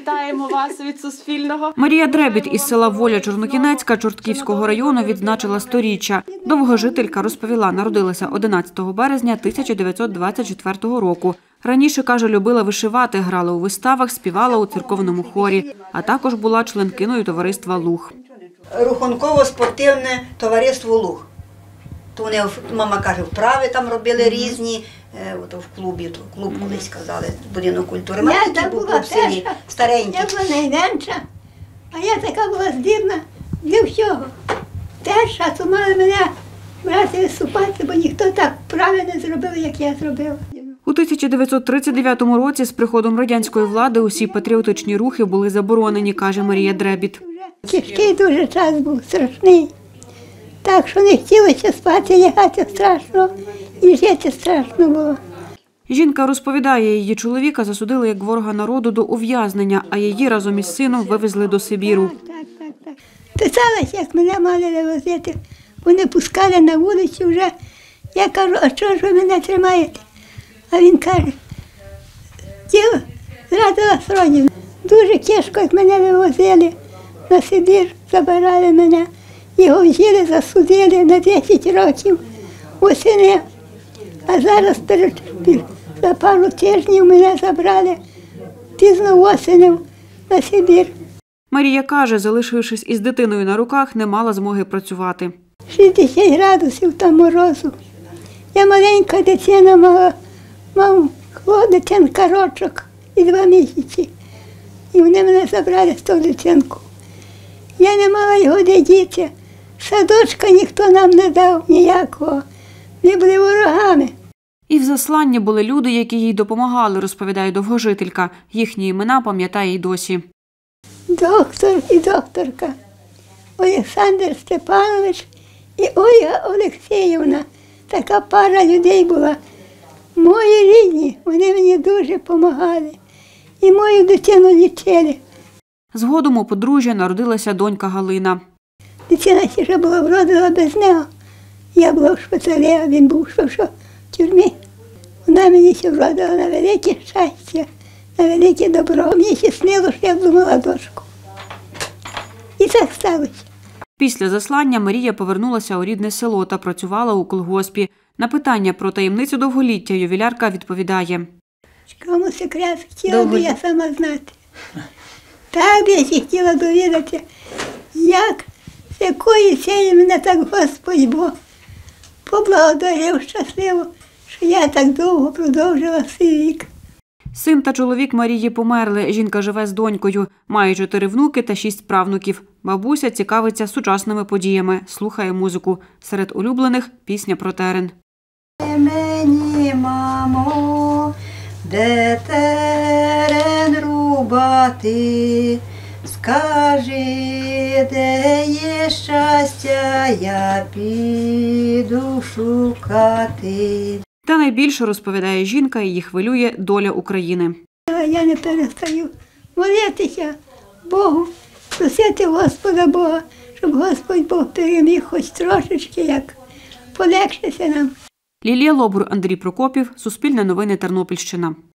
Вітаємо вас від Суспільного. Марія Дребіт із села Воля Чорнокінецька Чортківського району відзначила 100-річчя. Довгожителька розповіла, народилася 11 березня 1924 року. Раніше, каже, любила вишивати, грала у виставах, співала у церковному хорі, а також була членкиною товариства «Луг». Рухунково-спортивне товариство «Луг». То вони, мама каже, вправи там робили різні, в клубі, клуб колись казали, будинок культури. Я була теж, старенький. я була найменша, а я така була здібна для всього. Теж, а то мали мене брати виступати, бо ніхто так вправи не зробив, як я зробила. У 1939 році з приходом радянської влади усі патріотичні рухи були заборонені, каже Марія Дребіт. Тяжкий дуже час був, страшний. Так що не хотілося спати, лягати страшно і жити страшно було. Жінка розповідає, її чоловіка засудили як ворога народу до ув'язнення, а її разом із сином вивезли до Сибіру. Так. Писалася, як мене мали вивозити. Вони пускали на вулиці вже. Я кажу, а чого ж ви мене тримаєте? А він каже, діло зрадила родину. Дуже тяжко, як мене вивозили на Сибір, забирали мене. Його взяли, засудили на 10 років восени. А зараз за пару тижнів мене забрали пізно восени на Сибір. Марія каже, залишившись із дитиною на руках, не мала змоги працювати. 60 градусів там морозу. Я маленька дитина мав дитинка рочок і 2 місяці. І вони мене забрали з того дитинку. Я не мала його де діти. Садочка ніхто нам не дав ніякого. Ми були ворогами. І в засланні були люди, які їй допомагали, розповідає довгожителька. Їхні імена пам'ятає й досі. Доктор і докторка. Олександр Степанович і Ольга Олексіївна. Така пара людей була. Мої рідні, вони мені дуже допомагали. І мою дитину лічили. Згодом у подружжя народилася донька Галина. Дитина ще була вродила без нього. Я була в шпиталі, а він був в тюрмі. Вона мені ще вродила на велике щастя, на велике добро. Мені ще снило, що я думала дочку. І так сталося. Після заслання Марія повернулася у рідне село та працювала у колгоспі. На питання про таємницю довголіття ювілярка відповідає. Кому секрет хотіла би я сама знати. Так би я ще хотіла довідати, як, з якої цілі мене так Господь Бог поблагодарив щасливо, що я так довго продовжила свій вік. Син та чоловік Марії померли. Жінка живе з донькою. Має 4 внуки та 6 правнуків. Бабуся цікавиться сучасними подіями, слухає музику. Серед улюблених – пісня про терен. Мені, мамо, де терен рубати, скажи, де є щастя, я піду шукати. Та найбільше, розповідає жінка, її хвилює доля України. Я не перестаю молитися Богу, просити Господа Бога, щоб Господь Бог переміг хоч трошечки, як полегшиться нам. Лілія Лобур, Андрій Прокопів, Суспільне новини, Тернопільщина.